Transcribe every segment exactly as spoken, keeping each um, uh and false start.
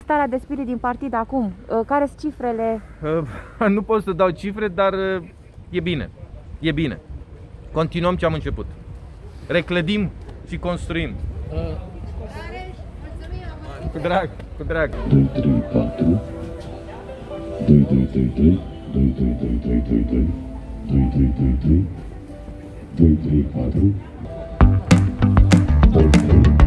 starea de spirit din partid acum? Care sunt cifrele? Nu pot să dau cifre, dar e bine. E bine. Continuăm ce am început. Reclădim și construim. Cu drag, cu drag. doi trei patru doi doi doi doi doi doi doi doi doi doi doi doi doi doi doi trei patru doi trei doi trei.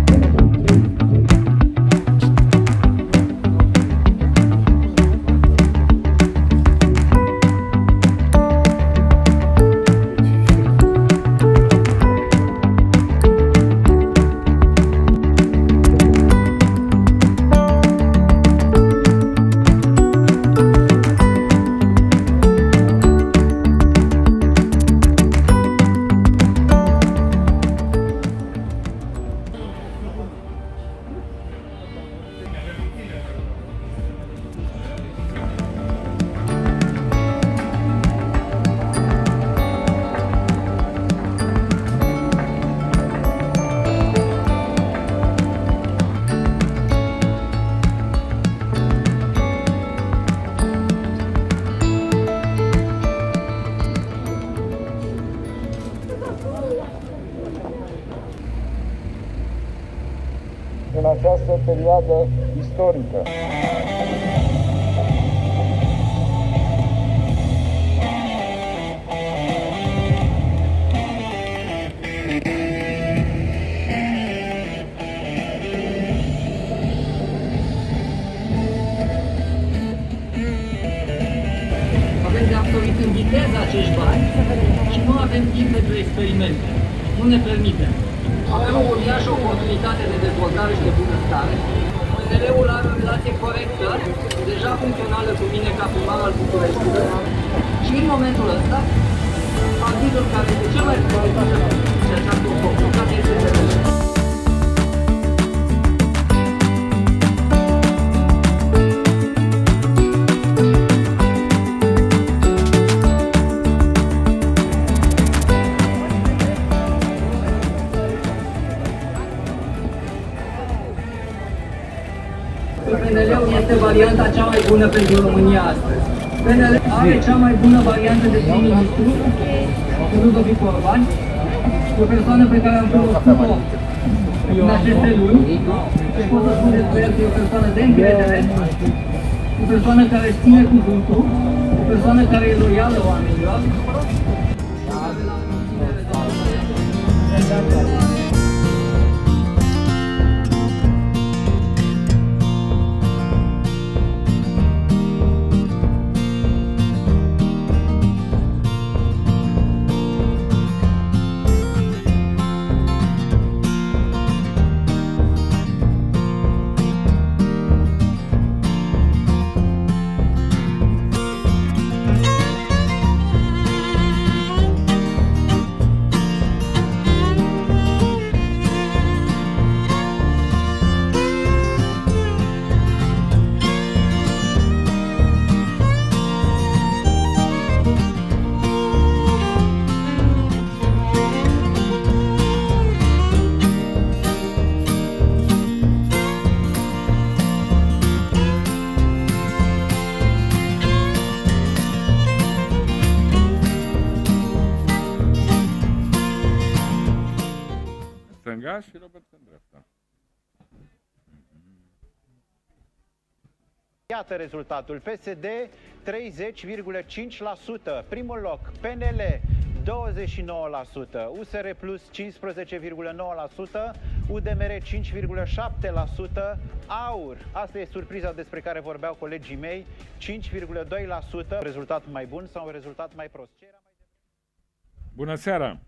În această perioadă istorică. Avem de absorbit în viteză acești bani și nu avem timp pentru experimente. Nu ne permitem. Avem o uriașă oportunitate de dezvoltare și de bunăstare. P N L-ul are o relație corectă, deja funcțională cu mine ca primar al Bucureștiului. Și în momentul ăsta, partidul care este cel mai favorit și această oportunitate este P N L. P N L-ul este varianta cea mai bună pentru România astăzi. P N L are cea mai bună variantă de prim-ministru, Ludovic Orban, o persoană pe care am cunoscut-o în aceste luni și pot să spun despre el că e o persoană de încredere, o persoană care își ține cuvântul, o persoană care e loială oamenilor. Stânga și Robert în dreapta. Iată rezultatul. P S D treizeci virgulă cinci la sută, primul loc. P N L douăzeci și nouă la sută, U S R Plus cincisprezece virgulă nouă la sută, U D M R cinci virgulă șapte la sută, A U R, asta e surpriza despre care vorbeau colegii mei, cinci virgulă doi la sută, rezultat mai bun sau un rezultat mai prost. Ce era mai de... Bună seara!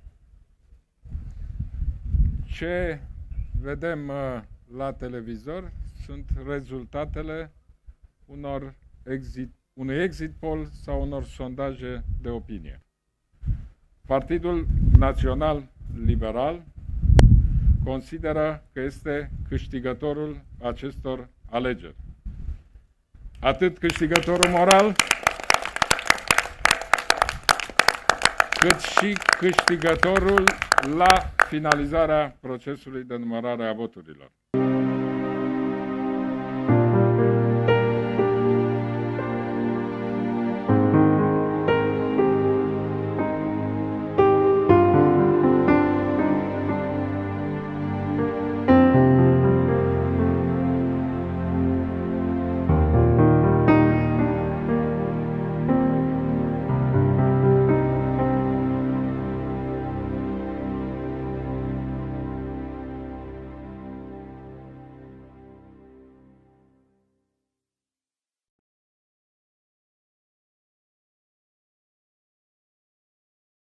Ce vedem uh, la televizor sunt rezultatele unor exit, unui exit poll sau unor sondaje de opinie. Partidul Național Liberal consideră că este câștigătorul acestor alegeri. Atât câștigătorul moral, cât și câștigătorul la finalizarea procesului de numărare a voturilor.